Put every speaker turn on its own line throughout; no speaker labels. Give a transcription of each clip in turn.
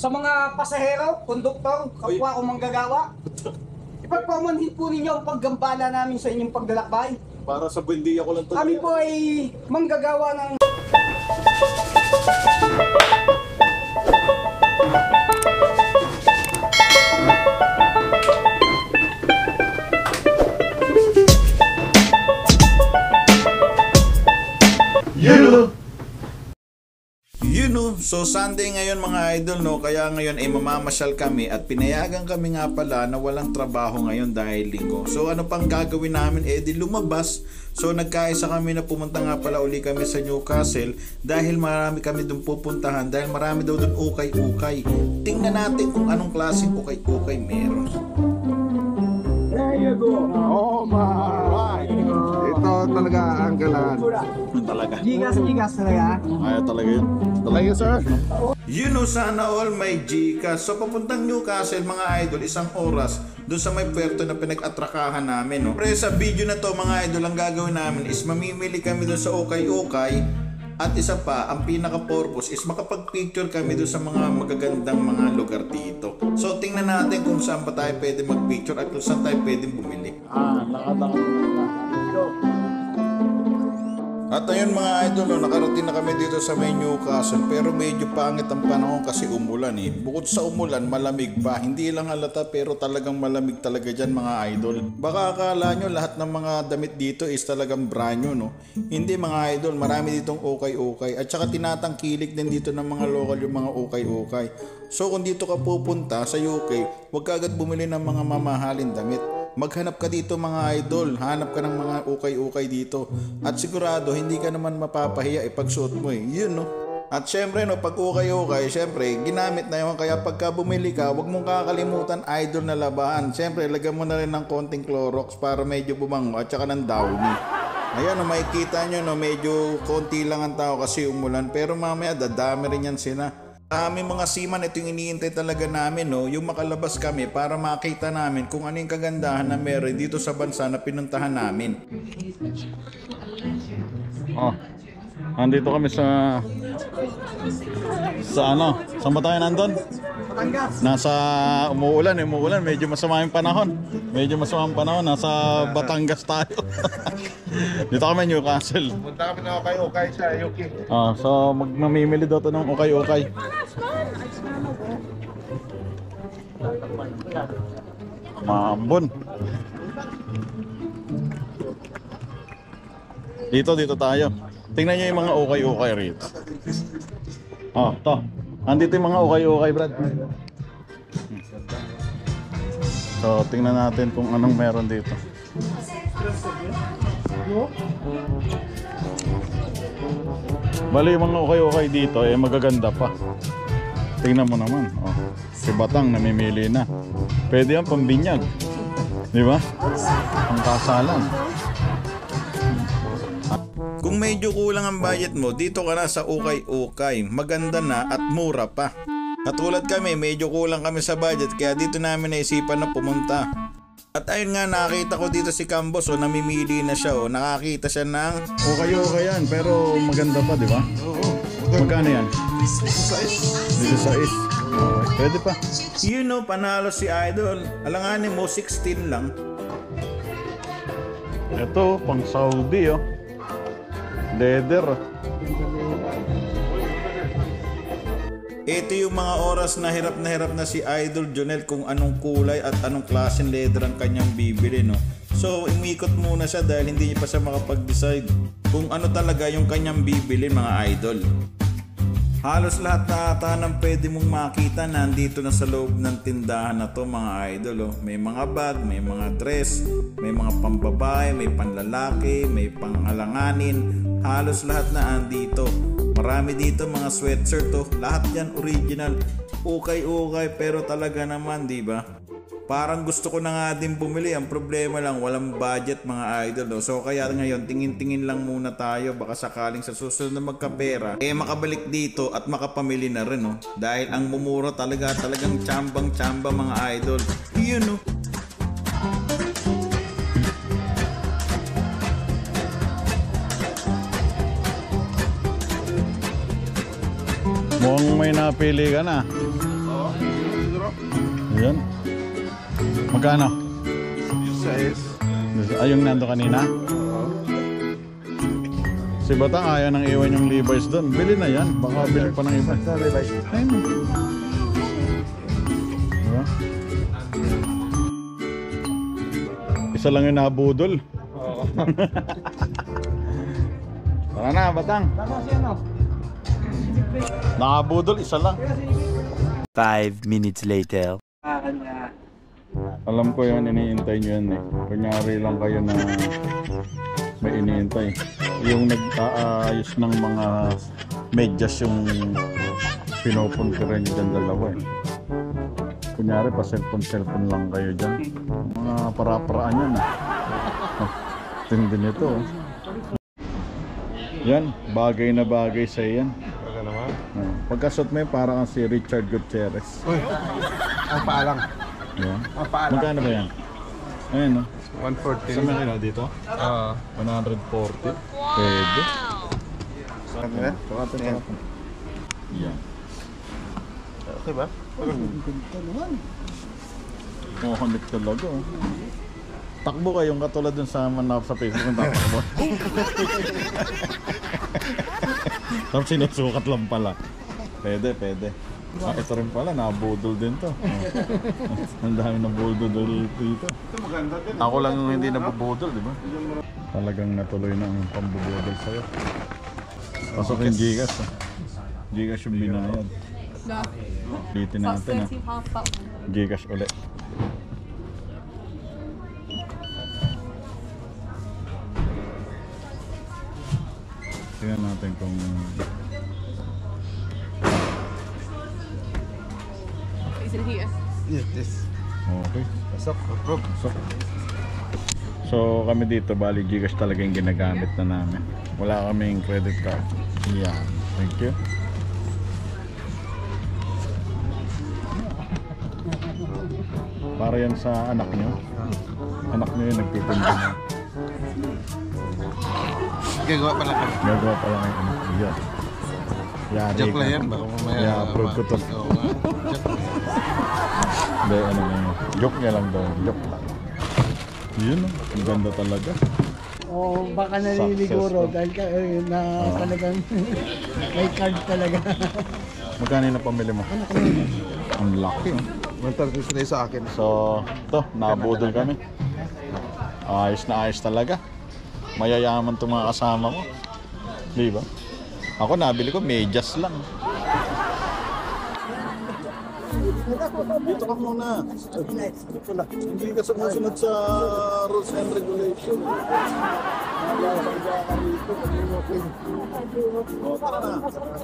Sa mga pasahero, konduktor, kapwa ko manggagawa, ipagpamanhin po ninyo ang paggambala namin sa inyong paglalakbay.
Para sa buendiya ko lang to.
Kami po ay manggagawa ng...
So Sunday ngayon mga idol, no, kaya ngayon ay mamamasyal kami at pinayagan kami nga pala na walang trabaho ngayon dahil linggo. So ano pang gagawin namin, di lumabas. So nagkaisa kami na pumunta nga pala uli kami sa Newcastle dahil marami kami doon pupuntahan, dahil marami daw doon ukay-ukay. Tingnan natin kung anong klaseng ukay-ukay meron.
There you go. Oh my. Ito talaga ang galan.
Talaga.
Gigas talaga.
Ayaw talaga yun.
Talaga sir.
You know, sana all may Gcash. So papuntang Newcastle mga idol, isang oras doon sa may puerto na pinag-atrakahan namin, no? Pero sa video na to mga idol, ang gagawin namin is mamimili kami doon sa ukay-ukay. At isa pa, ang pinaka-purpose is makapag-picture kami doon sa mga magagandang mga lugar dito. So tingnan natin kung saan pa tayo pwede mag-picture at kung saan tayo pwede bumili. At ayun mga idol, no, nakarating na kami dito sa may Newcastle, pero medyo pangit ang panahon kasi umulan eh. Bukod sa umulan, malamig pa. Hindi lang halata pero talagang malamig talaga dyan mga idol. Baka akala nyo lahat ng mga damit dito is talagang brand new, no? Hindi mga idol, marami ditong ukay-ukay. At saka tinatangkilik din dito ng mga local yung mga ukay-ukay. So kung dito ka pupunta sa UK, huwag ka agad bumili ng mga mamahalin damit. Maghanap ka dito mga idol, hanap ka ng mga ukay-ukay dito. At sigurado hindi ka naman mapapahiya ipagsuot mo eh. Yun no. At syempre no, pag ukay-ukay, syempre ginamit na yun. Kaya pagka bumili ka, huwag mong kakalimutan idol na labahan. Syempre lagyan mo na rin ng konting Clorox para medyo bumango at saka ng Downy. Ayan no, makikita nyo no, medyo konti lang ang tao kasi umulan. Pero mamaya dadami rin yan sila. Aming mga seaman, ito yung iniintay talaga namin, no? Yung makalabas kami para makita namin kung ano yung kagandahan na meron dito sa bansa na pinuntahan namin. Oh, andito kami sa ano? Saan ba tayo nandun? Nasa umuulan, medyo masama yung panahon. Nasa Batangas tayo. Dito kami Newcastle.
Punta kami na ukay-ukay sa UK.
So mamimili daw to ng ukay-ukay. Mambon. Dito tayo. Tingnan niyo yung mga ukay-ukay rito. To. Andito yung mga ukay-ukay, Brad. So, tingnan natin kung anong meron dito. Bali, yung mga ukay-ukay dito, magaganda pa. Tingnan mo naman. Si Batang namimili na. Pwede yan pambinyag. Di ba? Ang kasalan. Kung medyo kulang ang budget mo, dito ka na sa ukay-ukay. Maganda na at mura pa. Katulad kami, medyo kulang kami sa budget kaya dito namin naisipan na pumunta. At ayun nga, nakakita ko dito si Cambos, namimili na siya, nakakita siya ng ukay-ukay yan, pero maganda pa, di ba?
Oo.
Magkano yan?
16.
Pwede pa. You know, panalo si Idol. Alanganin mo, 16 lang. Ito, pang Saudi, leather. Ito yung mga oras na hirap na si Idol Jonel kung anong kulay at anong klaseng leather ang kanyang bibili, no? So, umikot muna siya dahil hindi niya pa siya makapag-decide kung ano talaga yung kanyang bibili, mga idol. Halos lahat na ata ng pwede mong makita nandito na sa loob ng tindahan na to, mga idol. May mga bag, may mga dress, may mga pambabae, may panlalaki, may pangalanganin. Halos lahat na andito. Marami dito mga sweatshirt, lahat yan original. Ukay-ukay pero talaga naman, di ba? Parang gusto ko na nga din bumili. Ang problema lang, walang budget, mga idol. So kaya ngayon, tingin-tingin lang muna tayo. Baka sakaling sa susunod na magkapera, makabalik dito at makapamili na rin, no? Dahil ang mumura talagang tsambang-tsamba, mga idol. Yun, no? Mukhang may napili ka na. Ayan. Magkano?
Size.
Ay, yung nando kanina? Si Batang ayaw nang iwan yung Levi's doon. Bili na yan. Baka bili pa ng iba.
Sa Levi's.
Ayun. Diba? Isa lang yung nabudol.
Oo.
Tara na, Batang.
Tama si ano?
Nakabudol, isa lang.
5 minutes later.
Alam ko yun, iniintay nyo yan eh. Kunyari lang kayo na may iniintay. Yung nag-aayos ng mga medyas yung pinupuntiran nyo dyan dalawa eh. Kunyari pa cellphone lang kayo dyan. Mga para-paraan yan eh. Tindi nito oh. Yan, bagay na bagay sa yan.
Wala naman.
Pagkasot mo yun, parang si Richard Gutierrez.
Uy, ang paalang.
Yan.
Ang paalang.
Magkano ba yan? Ayun no?
140.
Sa mga dito?
Oo.
140. Pwede.
Ano yan? Yan.
Yan.
Okay ba?
Kukunik talaga oh. Takbo kayong katulad dun sa manap sa Facebook ng tatakbo. Tapos sinusukat lang pala. Pwede, pwede. Ah, ito rin pala, nabudol din to. Oh. Ang dami nabudol dito. Ako lang yung hindi nabubudol, di ba? Talagang natuloy na ang pambubudol sa'yo. Pasok yung Gcash. Oh. Gcash yung binayad. Dito natin ah. Gcash ulit. Tingnan natin kung
Is it here?
Yes, this.
okay.
Pasok. Approve.
So kami dito, bali Gcash talaga yung ginagamit na namin. Wala kaming credit card. Yan. Thank you. Para yan sa anak nyo. Anak nyo yung nagtitinda na.
Gagawa pala kami.
Gagawa pa lang yung anak nyo. Yan. Yari
Joke
ka.
lang yan. Baka mamaya.
I-upload ko to.
Oo nga. Joke lang.
Hindi, ano na yun. Joke niya lang daw. Joke lang. Yun oh. Ang ganda talaga.
O baka naliliguro
Successful.
dahil na talagang may card talaga.
Magkano yung napamili mo? Ang laki oh.
130 na sa akin.
So, to, nabudol kami. Ayos na ayos talaga. Mayayaman itong mga kasama mo. Di ba? Ako nabili ko, medyas lang. Dito ka muna. Hindi ka sumusunod sa rules and regulation. O, tara na.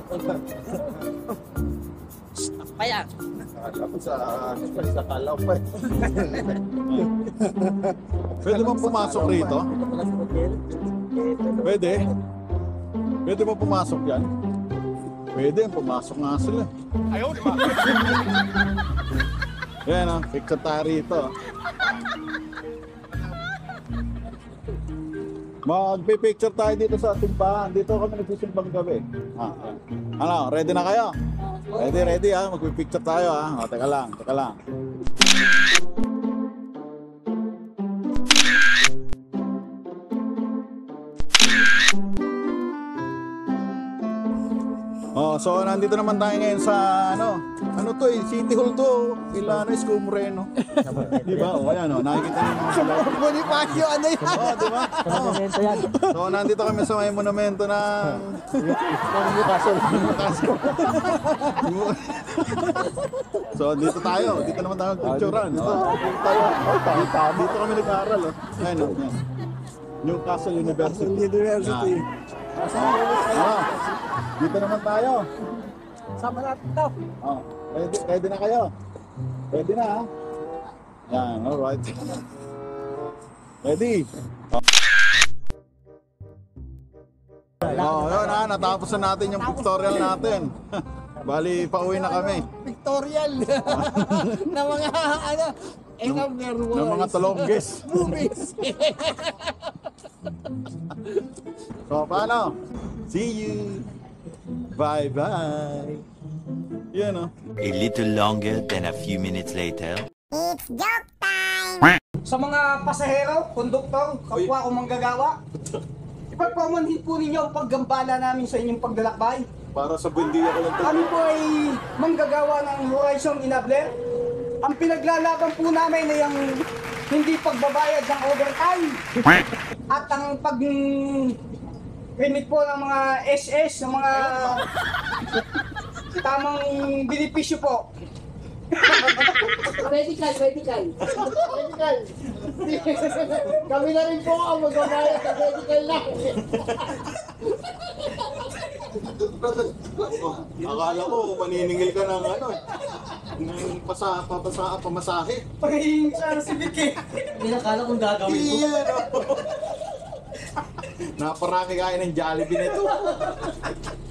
Ako sa kalaw pa eh. Pwede bang pumasok rito? Pwede? Pwede bang pumasok yan? Pwede, pumasok nga sila. Ayaw, di ba? Yan ah, picture tayo rito. Magpipicture tayo dito sa simbahan. Dito kami nagsisimbang gabi. Ano, ready na kayo? Ready ha, magpipicture tayo ha. O, teka lang. Oh, so nandito naman tayo ngayon sa ano to eh, City Hall to, Ilano Isko Moreno. Di ba? O ayan o, nakikita niyo mga sila.
Bonifacio, ano yan?
Oh, di ba?
Monumento yan.
So nandito kami sa may monumento na
Newcastle.
So dito tayo, dito naman tayo picturean. Dito kami nag-aaral oh. Ayun oh. Newcastle University.
University.
Ah, dito naman tayo.
Sama natin to.
Oh, ready na kayo? Ready na ha? Yan, alright. Ready? Oh, yun ha, natapos na natin yung pictorial natin. Bali, pauwi na kami.
Pictorial. na mga ano.
Ng mga talongges.
Movies.
So, paano? See you! Bye-bye! Yan o.
A little longer than a few minutes later.
Sa mga pasahero, konduktor, kapwa ko manggagawa, ipagpamanhin po ninyo ang paggambala namin sa inyong paglalakbay.
Para sa bundiya ko lang to.
Kami po ay manggagawa ng Horizon Enabler. Ang pinaglalaban po namin ay ang hindi pagbabayad ng overtime at ang pag-remit po ng mga SS, ng mga tamang benepisyo po.
Medical. Kami na rin po ang magbabayad sa medical na.
Akala ko, maniningil ka ng ano eh. Ng pamasahe.
Pagiging sa civic eh.
Hindi nakala kung gagawin ko.
Iyan o. Naparami kain ng Jollibee nito.